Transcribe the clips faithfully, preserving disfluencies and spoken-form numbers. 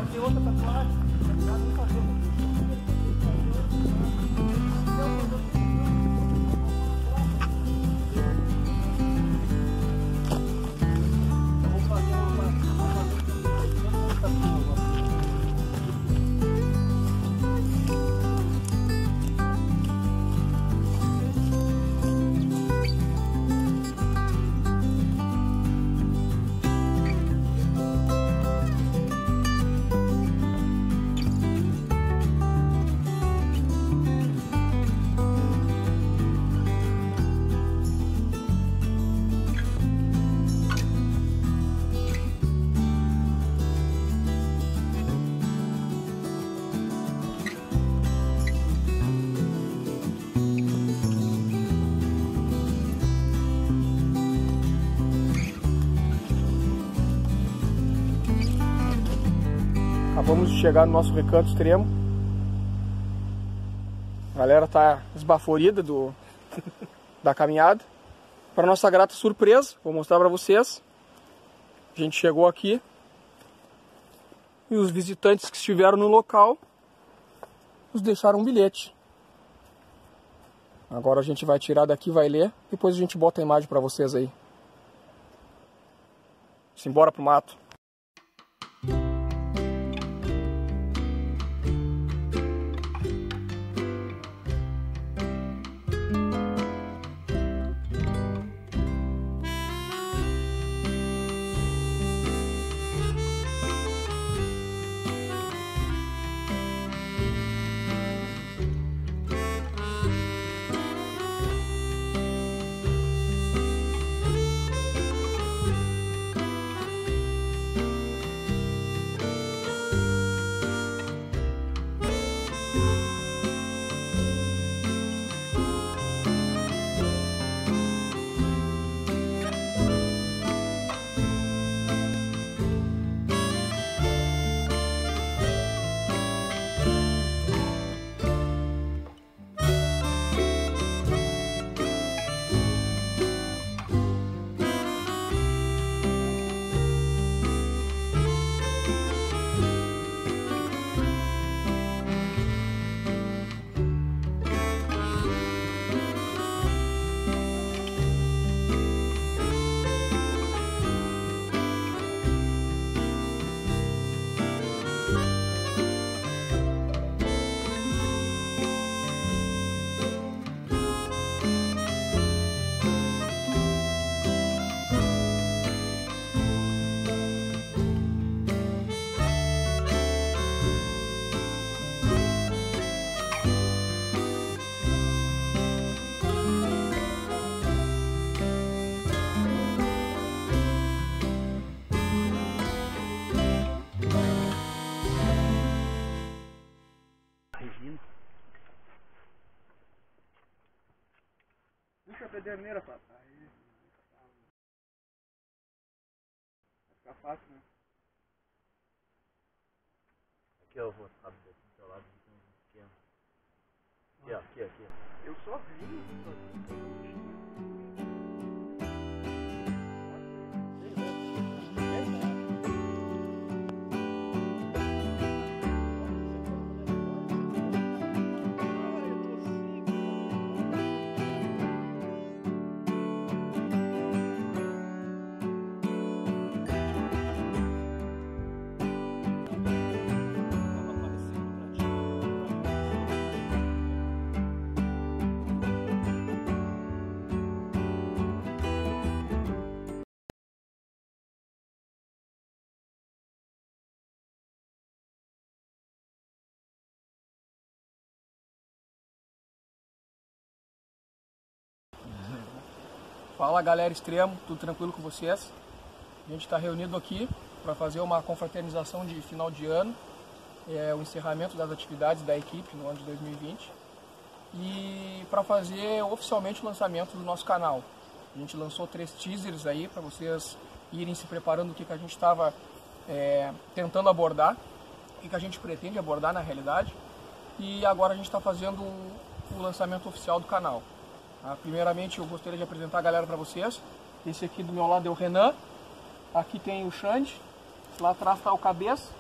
fazer outra tatuagem. Vamos fazer outra. Acabamos de chegar no nosso recanto extremo. A galera tá esbaforida do, da caminhada. Para nossa grata surpresa, vou mostrar para vocês. A gente chegou aqui e os visitantes que estiveram no local nos deixaram um bilhete. Agora a gente vai tirar daqui, vai ler, depois a gente bota a imagem para vocês aí. Simbora pro mato. Puxa a pederneira, papai. Aí. Vai ficar fácil, né? Aqui eu vou ficar do seu lado aqui, aqui, ó, aqui, aqui. Eu só vi. Fala galera extremo, tudo tranquilo com vocês? A gente está reunido aqui para fazer uma confraternização de final de ano, é, o encerramento das atividades da equipe no ano de dois mil e vinte e para fazer oficialmente o lançamento do nosso canal. A gente lançou três teasers aí para vocês irem se preparando do que, que a gente estava é, tentando abordar, o que, que a gente pretende abordar na realidade, e agora a gente está fazendo o lançamento oficial do canal. Ah, primeiramente eu gostaria de apresentar a galera para vocês. Esse aqui do meu lado é o Renan, aqui tem o Xande, lá atrás está o Cabeça,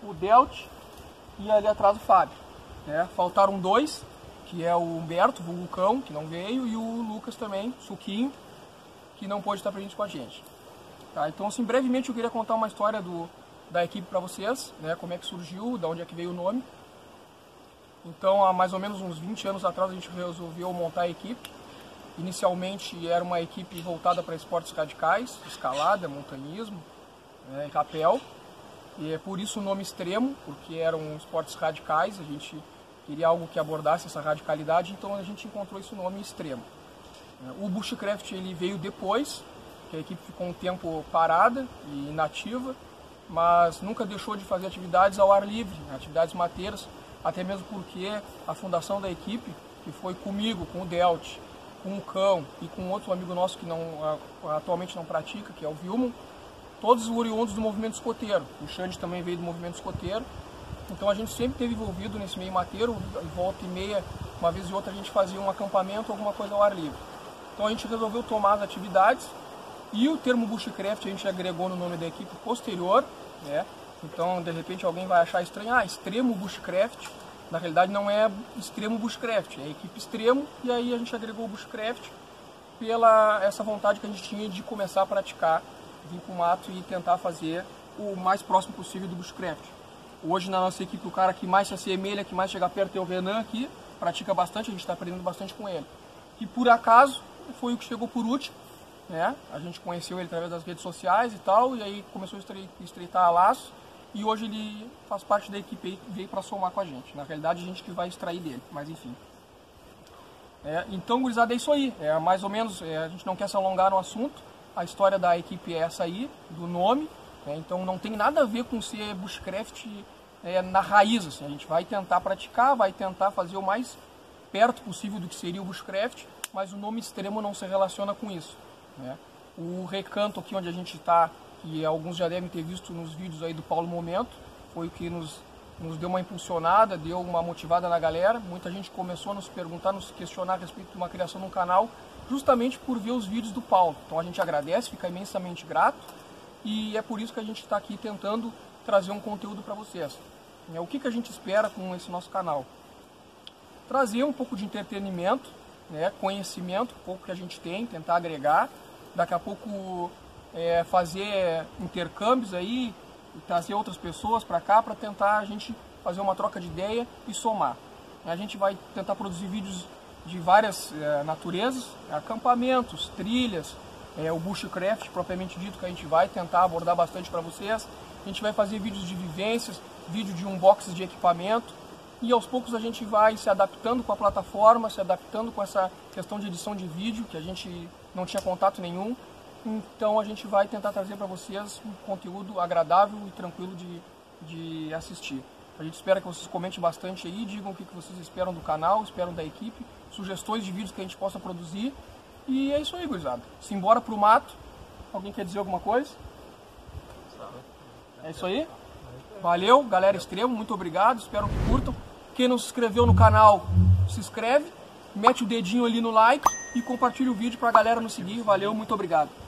o Delt e ali atrás o Fábio. Né? Faltaram dois, que é o Humberto, o Vulcão, que não veio, e o Lucas também, Suquinho, que não pôde estar presente com a gente. Tá? Então, assim, brevemente eu queria contar uma história do, da equipe para vocês, né? Como é que surgiu, de onde é que veio o nome. Então, há mais ou menos uns vinte anos atrás, a gente resolveu montar a equipe. Inicialmente era uma equipe voltada para esportes radicais, escalada, montanhismo, né, e rapel. E é por isso o nome Extremo, porque eram esportes radicais, a gente queria algo que abordasse essa radicalidade, então a gente encontrou esse nome Extremo. O Bushcraft ele veio depois, que a equipe ficou um tempo parada e inativa, mas nunca deixou de fazer atividades ao ar livre, atividades mateiras, até mesmo porque a fundação da equipe, que foi comigo, com o Delt, com o Cão e com outro amigo nosso que não, atualmente não pratica, que é o Vilmon, todos oriundos do movimento escoteiro. O Xande também veio do movimento escoteiro. Então a gente sempre esteve envolvido nesse meio mateiro, volta e meia, uma vez e outra a gente fazia um acampamento, alguma coisa ao ar livre. Então a gente resolveu tomar as atividades e o termo Bushcraft a gente agregou no nome da equipe posterior, né? Então de repente alguém vai achar estranho, ah, Extremo Bushcraft. Na realidade não é Extremo Bushcraft, é a equipe Extremo, e aí a gente agregou o Bushcraft pela essa vontade que a gente tinha de começar a praticar, vir para o mato e tentar fazer o mais próximo possível do Bushcraft. Hoje na nossa equipe o cara que mais se assemelha, que mais chega perto é o Renan aqui, pratica bastante, a gente está aprendendo bastante com ele. E por acaso foi o que chegou por último, né? A gente conheceu ele através das redes sociais e tal, e aí começou a estreitar laços. E hoje ele faz parte da equipe e veio para somar com a gente. Na realidade, a gente que vai extrair dele, mas enfim. É, então, gurizada, é isso aí. É, mais ou menos, é, a gente não quer se alongar no assunto. A história da equipe é essa aí, do nome. É, então, não tem nada a ver com ser Bushcraft é, na raiz. Assim. A gente vai tentar praticar, vai tentar fazer o mais perto possível do que seria o Bushcraft, mas o nome Extremo não se relaciona com isso. Né? O recanto aqui onde a gente está, que alguns já devem ter visto nos vídeos aí do Paulo Momento, foi o que nos, nos deu uma impulsionada, deu uma motivada na galera. Muita gente começou a nos perguntar, nos questionar a respeito de uma criação de um canal, justamente por ver os vídeos do Paulo. Então a gente agradece, fica imensamente grato, e é por isso que a gente está aqui tentando trazer um conteúdo para vocês. O que, que a gente espera com esse nosso canal? Trazer um pouco de entretenimento, né, conhecimento, um pouco que a gente tem, tentar agregar, daqui a pouco... É, fazer intercâmbios aí, trazer outras pessoas para cá para tentar a gente fazer uma troca de ideia e somar. A gente vai tentar produzir vídeos de várias é, naturezas, acampamentos, trilhas, é, o Bushcraft propriamente dito que a gente vai tentar abordar bastante para vocês. A gente vai fazer vídeos de vivências, vídeo de unboxing de equipamento e aos poucos a gente vai se adaptando com a plataforma, se adaptando com essa questão de edição de vídeo que a gente não tinha contato nenhum. Então a gente vai tentar trazer para vocês um conteúdo agradável e tranquilo de, de assistir. A gente espera que vocês comentem bastante aí, digam o que vocês esperam do canal, esperam da equipe, sugestões de vídeos que a gente possa produzir. E é isso aí, gurizada. Simbora pro mato. Alguém quer dizer alguma coisa? É isso aí? Valeu, galera Extremo, muito obrigado, espero que curtam. Quem não se inscreveu no canal, se inscreve, mete o dedinho ali no like e compartilha o vídeo para a galera nos seguir. Valeu, muito obrigado.